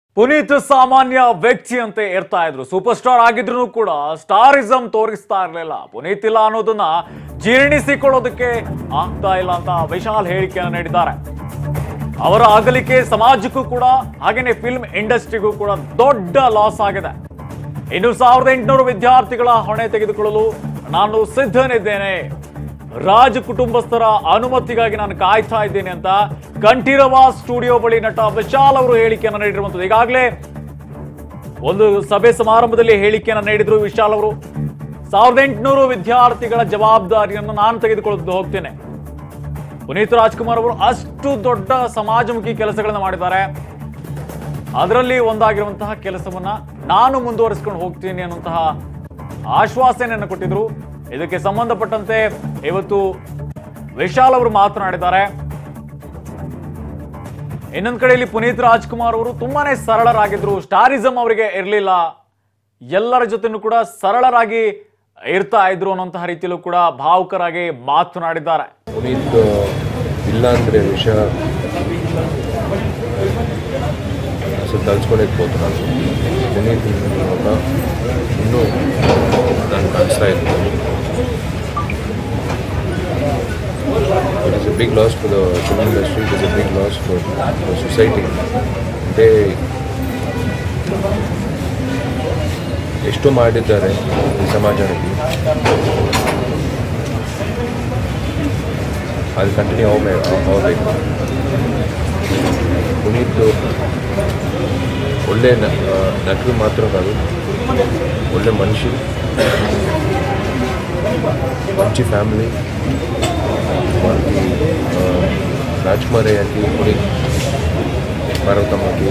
ಪುನೀತ್ ಸಾಮಾನ್ಯ ವ್ಯಕ್ತಿಯಂತೆ ಇರ್ತಾ ಇದ್ರು. ಸೂಪರ್ ಸ್ಟಾರ್ ಆಗಿದ್ರು ಕೂಡ ಸ್ಟಾರಿಸಂ ತೋರಿಸ್ತಾ ಇರಲಿಲ್ಲ. ಪುನೀತ್ ಇಲ್ಲ ಅನ್ನೋದನ್ನ ಜೀರ್ಣಿಸಿಕೊಳ್ಳೋದಕ್ಕೆ ಆಗ್ತಾ ಇಲ್ಲ ಅಂತ ವಿಶಾಲ್ ಹೇಳಿಕೆಯನ್ನು ನೀಡಿದ್ದಾರೆ. ಅವರ ಅಗಲಿಕೆ ಸಮಾಜಕ್ಕೂ ಕೂಡ ಹಾಗೇನೆ ಫಿಲ್ಮ್ ಇಂಡಸ್ಟ್ರಿಗೂ ಕೂಡ ದೊಡ್ಡ ಲಾಸ್ ಆಗಿದೆ. ಇನ್ನು 1800 ವಿದ್ಯಾರ್ಥಿಗಳ ಹೊಣೆ ತೆಗೆದುಕೊಳ್ಳಲು ನಾನು ಸಿದ್ಧನಿದ್ದೇನೆ. ರಾಜ್ ಕುಟುಂಬಸ್ಥರ ಅನುಮತಿಗಾಗಿ ನಾನು ಕಾಯ್ತಾ ಇದ್ದೇನೆ ಅಂತ ಕಂಠೀರವ ಸ್ಟುಡಿಯೋ ಬಳಿ ನಟ ವಿಶಾಲ್ ಅವರು ಹೇಳಿಕೆಯನ್ನು ನೀಡಿರುವಂತದ್ದು. ಈಗಾಗಲೇ ಒಂದು ಸಭೆ ಸಮಾರಂಭದಲ್ಲಿ ಹೇಳಿಕೆಯನ್ನು ನೀಡಿದ್ರು ವಿಶಾಲ್ ಅವರು. 1800 ವಿದ್ಯಾರ್ಥಿಗಳ ಜವಾಬ್ದಾರಿಯನ್ನು ನಾನು ತೆಗೆದುಕೊಳ್ಳಲು ಹೋಗ್ತೇನೆ. ಪುನೀತ್ ರಾಜ್ಕುಮಾರ್ ಅವರು ಅಷ್ಟು ದೊಡ್ಡ ಸಮಾಜಮುಖಿ ಕೆಲಸಗಳನ್ನು ಮಾಡಿದ್ದಾರೆ. ಅದರಲ್ಲಿ ಒಂದಾಗಿರುವಂತಹ ಕೆಲಸವನ್ನ ನಾನು ಮುಂದುವರಿಸಿಕೊಂಡು ಹೋಗ್ತೀನಿ ಅನ್ನುವಂತಹ ಆಶ್ವಾಸನೆಯನ್ನು ಕೊಟ್ಟಿದ್ರು. ಇದಕ್ಕೆ ಸಂಬಂಧಪಟ್ಟಂತೆ ಇವತ್ತು ವಿಶಾಲ್ ಅವರು ಮಾತನಾಡಿದ್ದಾರೆ. ಇನ್ನೊಂದು ಕಡೆಯಲ್ಲಿ ಪುನೀತ್ ರಾಜ್ಕುಮಾರ್ ಅವರು ತುಂಬಾನೇ ಸರಳರಾಗಿದ್ರು. ಸ್ಟಾರಿಸಂ ಅವರಿಗೆ ಇರಲಿಲ್ಲ. ಎಲ್ಲರ ಜೊತೆನೂ ಕೂಡ ಸರಳರಾಗಿ ಇರ್ತಾ ಇದ್ರು ಅನ್ನುವಂತಹ ರೀತಿಯಲ್ಲೂ ಕೂಡ ಭಾವುಕರಾಗಿ ಮಾತನಾಡಿದ್ದಾರೆ. ಪುನೀತ್ ಇಲ್ಲ ಅಂದ್ರೆ ವಿಷಯ ತಲ್ಸ್ಕೊಂಡಿರ್ಬೋದು. ನಾನು ಪುನೀತ್ ಇನ್ನೂ ನಾನು ಕಾಣಿಸ್ತಾ ಇದ್ದೀನಿ. It is a big loss for the film industry. It is a big loss for society. ಎಷ್ಟು ಮಾಡಿದ್ದಾರೆ ಈ ಸಮಾಜದಲ್ಲಿ, ಅದು ಕಂಟಿನ್ಯೂ ಆಗಬೇಕು. ಪುನೀತ್ ಒಳ್ಳೆ ನಟರು ಮಾತ್ರ ಕಾದು, ಒಳ್ಳೆ ಮನುಷ್ಯ, మంచి ఫ్యామిలీ. వాళ్ళకి Rajkumar అయ్యాకి, Puneeth పార్వతమ్మకి,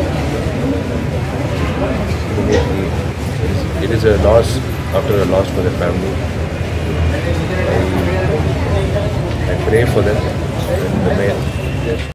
it is a loss after a loss for their family. I pray for them and the man.